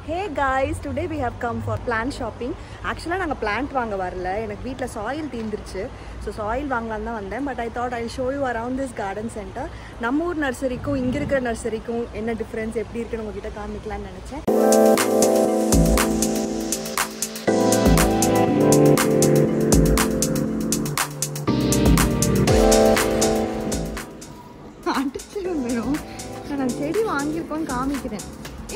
Hey guys, today we have come for plant shopping. Actually, நாங்க plant வாங்க வரல. எனக்கு வீட்ல soil தீந்துருச்சு. So soil வாங்கலாம் தான் வந்தேன். But I thought I'll show you around this garden center. நம்ம ஊர் நர்சரிக்கும் இங்க இருக்கிற நர்சரிக்கும் என்ன டிஃபரன்ஸ் எப்படி இருக்குன்னு உங்ககிட்ட காமிக்கலாம்னு நினைச்சேன். அடிச்சிருந்தோம். நான் செடி வாங்கியிருக்கோன்னு காமிக்கிறேன்.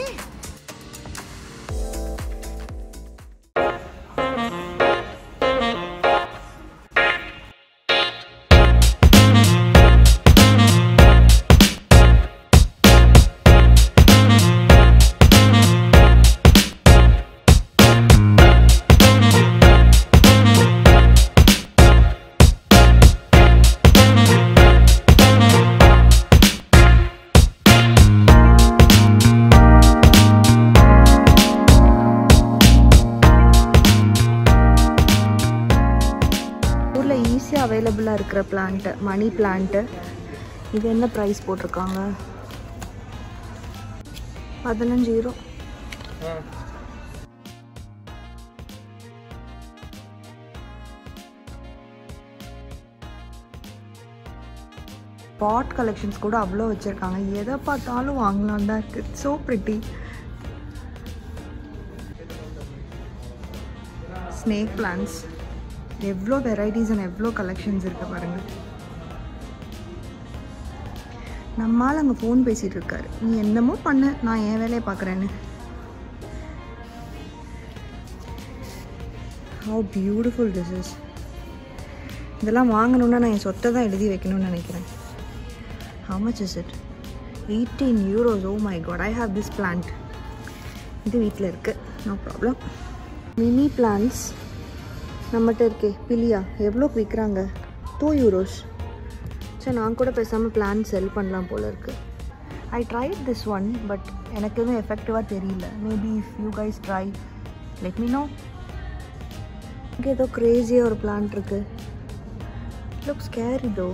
அவைலபிளாக இருக்கிற பிளான்ட்டு மணி பிளான்ட்டு இது என்ன ப்ரைஸ் போட்டிருக்காங்க 15 €. பாட் கலெக்ஷன்ஸ் கூட அவ்வளோ வச்சுருக்காங்க. எதை பார்த்தாலும் வாங்கலாம் தான் இருக்குது. So pretty. ஸ்னேக் பிளான்ட்ஸ் எவ்வளோ வெரைட்டிஸ் அண்ட் எவ்வளோ கலெக்ஷன்ஸ் இருக்கு பாருங்கள். நம்மால் அங்கே ஃபோன் பேசிகிட்டு இருக்காரு. நீ என்னமோ பண்ண, நான் என் வேலையை பார்க்குறேன்னு. How beautiful this is. இதெல்லாம் வாங்கணுன்னா நான் என் சொத்தை தான் எழுதி வைக்கணும்னு நினைக்கிறேன். How much is it? 18 €. Oh my god, I have this plant. இது வீட்டில் இருக்குது, நோ ப்ராப்ளம். மினி பிளான்ட்ஸ் நம்மகிட்ட இருக்கே பிலியா எவ்வளோக்கு விற்கிறாங்க? 2 €. சரி, நான் கூட பேசாமல் பிளான் செல் பண்ணலாம் போல் இருக்குது. I tried this one, but எனக்கு எதுவும் எஃபெக்டிவாக தெரியல. Maybe if you guys try let me know. இங்கே ஏதோ க்ரேஸியாக ஒரு பிளான்ட் இருக்குது. லுக் ஸ்கேரி தோ.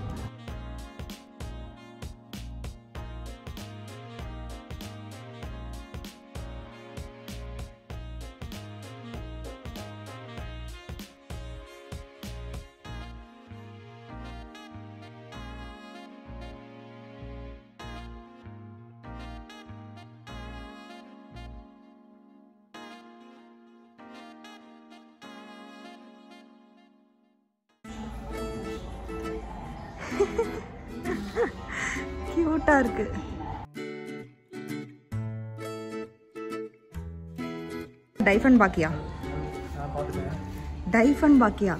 கியூட்டா இருக்கு. டைஃபன் பாக்கியா? டைஃபன் பாக்கியா?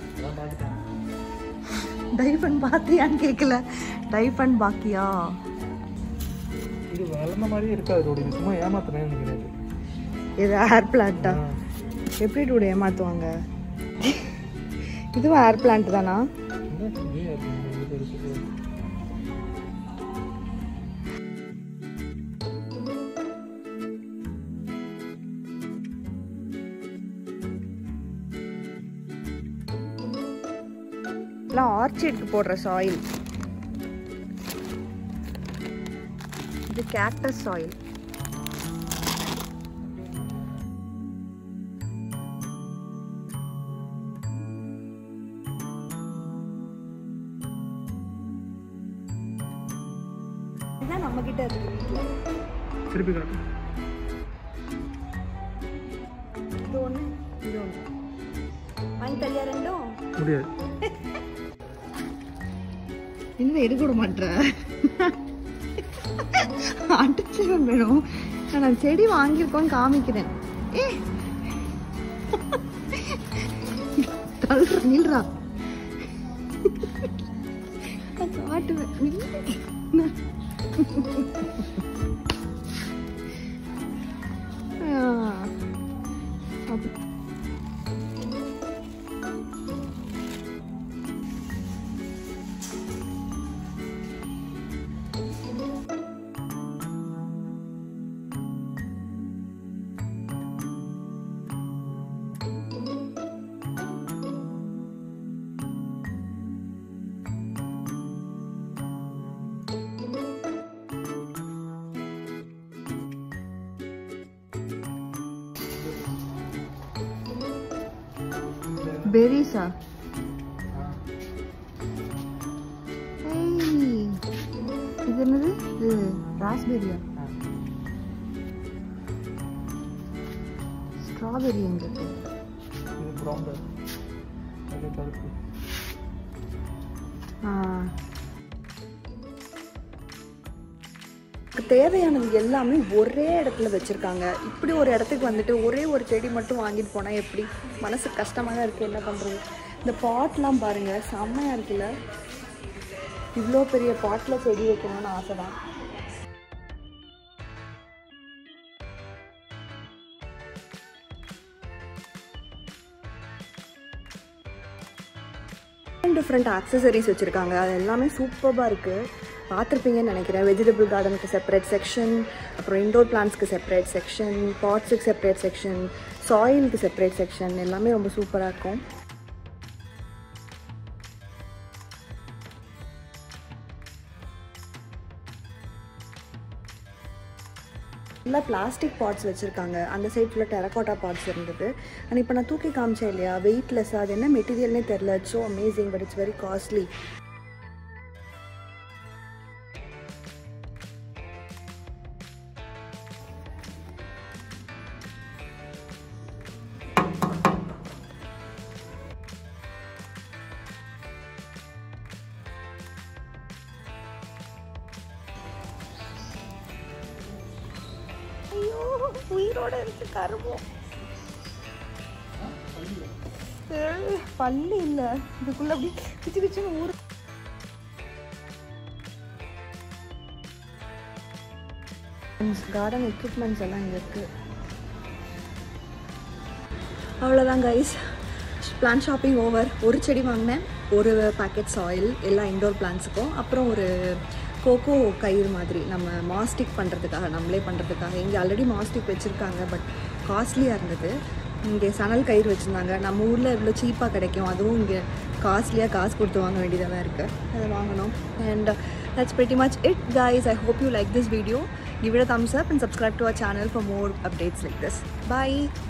டைஃபன் பாத்தியான்னு கேட்கல. டைஃபன் பாக்கியா? இது வளர்ந்த மாதிரி இருக்காது. இது சும்மா ஏமாத்துறேன்னு நினைக்கிறேன். இது ஏர் பிளான்ட்டா? எப்படி டூட ஏமாத்துவாங்க? இதுவும் ஏர் பிளான்ட் தானா? ஆர்ச்சிட்க்கு போடுற சாயில். இது கேக்டஸ் சாயில். இதான் நம்ம கிட்ட இருக்கு வீட்ல. திருப்பி காட்டு. இது ஒண்ணு, இது ஒண்ணு. வாங்கி தரியா ரெண்டும்? முடியாது. இன்னும் எடுக்க விட மாட்டேன். அடிச்சிடும் வேணும். நான் செடி வாங்கியிருக்கோன்னு காமிக்கிறேன். ஏ தள்ளுற நில்றா. காட்டுவேன். பெரிஸா? இது என்னது? இது ராஸ்பெரியா? ஸ்ட்ராபெரி எங்க இருக்கு? இது ப்ரௌன் அது கருப்பு. தேவையானது எல்லாமே ஒரே இடத்துல வச்சுருக்காங்க. இப்படி ஒரு இடத்துக்கு வந்துட்டு ஒரே ஒரு செடி மட்டும் வாங்கிட்டு போனால் எப்படி? மனசு கஷ்டமாக தான் இருக்குது. என்ன பண்ணுறது? இந்த பாட்லாம் பாருங்கள், செம்மையாக இருக்குல்ல. இவ்வளோ பெரிய பாட்டில் செடி வைக்கணும்னு ஆசை தான். டிஃப்ரெண்ட் ஆக்சசரிஸ் வச்சுருக்காங்க. அது எல்லாமே சூப்பராக இருக்குது. பார்த்துருப்பீங்கன்னு நினைக்கிறேன். வெஜிடபிள் கார்டனுக்கு செப்பரேட் செக்ஷன், அப்புறம் இண்டோர் பிளான்ட்ஸ்க்கு செப்பரேட் செக்ஷன், பாட்ஸுக்கு செப்பரேட் செக்ஷன், சாயிலுக்கு செப்பரேட் செக்ஷன், எல்லாமே ரொம்ப சூப்பராக இருக்கும். ஃபுல்லாக பிளாஸ்டிக் பாட்ஸ் வச்சுருக்காங்க. அந்த சைட் ஃபுல்லாக டெரக்கோட்டா பாட்ஸ் இருந்தது. அண்ட் இப்போ நான் தூக்கி காமிச்சேன் இல்லையா, வெயிட்லெஸ். அது என்ன மெட்டீரியல்னே தெரில. It's so amazing, but it's very costly. ஐயோ, உயிரோட இருக்கு கருவோம். பல்லு இல்லை, இதுக்குள்ள அப்படி கிச்சு கிச்சுன்னு ஊர். கார்டன் எக்யூப்மெண்ட்ஸ் எல்லாம் இங்கே இருக்கு. அவ்வளோதான் கைஸ், பிளான்ட் ஷாப்பிங் ஓவர். ஒரு செடி வாங்கினேன், ஒரு பேக்கெட் சாயில், எல்லா இண்டோர் பிளான்ட்ஸுக்கும். அப்புறம் ஒரு கோகோ கயிறு மாதிரி நம்ம மாஸ்டிக் பண்ணுறதுக்காக, நம்மளே பண்ணுறதுக்காக. இங்கே ஆல்ரெடி மாஸ்டிக் வச்சுருக்காங்க, பட் காஸ்ட்லியாக இருந்தது. இங்கே சணல் கயிறு வச்சுருந்தாங்க. நம்ம ஊரில் எவ்வளோ சீப்பாக கிடைக்கும், அதுவும் இங்கே காஸ்ட்லியாக காசு கொடுத்து வாங்க வேண்டியதாக தான் இருக்குது. அதை வாங்கணும். And that's pretty much it guys. I hope you like this video. Give it a thumbs up and subscribe to our channel for more updates like this. Bye.